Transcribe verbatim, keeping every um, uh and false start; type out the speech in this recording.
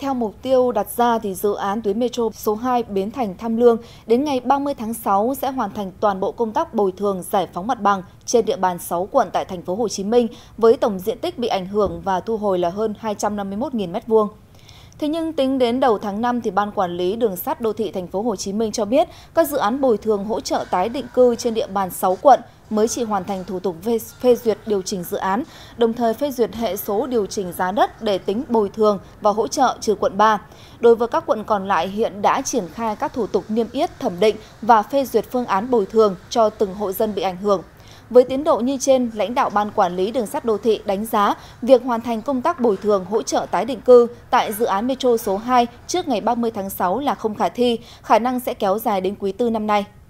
Theo mục tiêu đặt ra, thì dự án tuyến metro số hai Bến Thành - Tham Lương đến ngày ba mươi tháng sáu sẽ hoàn thành toàn bộ công tác bồi thường giải phóng mặt bằng trên địa bàn sáu quận tại thành phố Hồ Chí Minh với tổng diện tích bị ảnh hưởng và thu hồi là hơn hai trăm năm mươi mốt nghìn mét vuông. Thế nhưng tính đến đầu tháng năm, thì Ban Quản lý Đường sắt Đô thị Thành phố Hồ Chí Minh cho biết các dự án bồi thường hỗ trợ tái định cư trên địa bàn sáu quận mới chỉ hoàn thành thủ tục phê, phê duyệt điều chỉnh dự án, đồng thời phê duyệt hệ số điều chỉnh giá đất để tính bồi thường và hỗ trợ trừ quận ba. Đối với các quận còn lại, hiện đã triển khai các thủ tục niêm yết, thẩm định và phê duyệt phương án bồi thường cho từng hộ dân bị ảnh hưởng. Với tiến độ như trên, lãnh đạo Ban Quản lý Đường sắt Đô thị đánh giá việc hoàn thành công tác bồi thường hỗ trợ tái định cư tại dự án metro số hai trước ngày ba mươi tháng sáu là không khả thi, khả năng sẽ kéo dài đến quý tư năm nay.